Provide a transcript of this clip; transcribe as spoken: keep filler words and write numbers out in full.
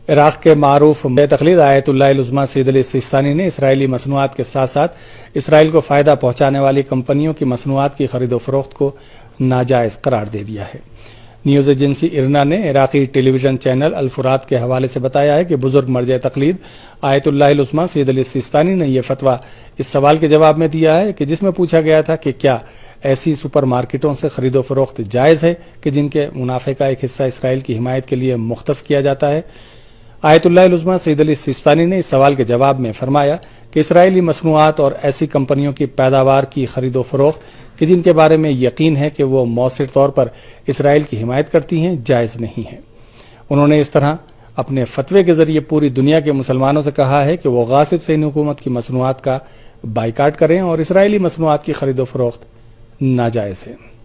Iraq के मारूफ तकलीद आयतुल्लाह उज़्मा सईद अली सिस्तानी ने इसराइली मसनूआत के साथ साथ इसराइल को फ़ायदा पहुंचाने वाली कंपनियों की मसनूआत की खरीदो फरोख्त को नाजायज़ करार दे दिया है। न्यूज़ एजेंसी इरना ने Iraqi television channel Al Furat के हवाले से बताया है कि बुजुर्ग मर्ज तकलीद आयतुल्लाह उज़्मा सईद अली सिस्तानी ने यह फतवा इस सवाल के जवाब में दिया है कि जिसमें पूछा गया था कि क्या ऐसी सुपर मार्केटों से खरीदो फरोख्त जायज़ है कि जिनके मुनाफे का एक हिस्सा इसराइल की हिमायत के लिए मुख्तस किया जाता है। आयतुल्लाह उज़्मा सईद अली सिस्तानी ने इस सवाल के जवाब में फरमाया कि इसराइली मसनूआत और ऐसी कंपनियों की पैदावार की खरीदो फरोख्त कि जिनके बारे में यकीन है कि वो मौसर तौर पर इसराइल की हिमायत करती हैं जायज़ नहीं है। उन्होंने इस तरह अपने फतवे के जरिए पूरी दुनिया के मुसलमानों से कहा है कि वो गासिब सैनी हुकूमत की मसनूआत का बाइकाट करें और इसराइली मसनूआत की खरीदो फरोख्त नाजायज़ है।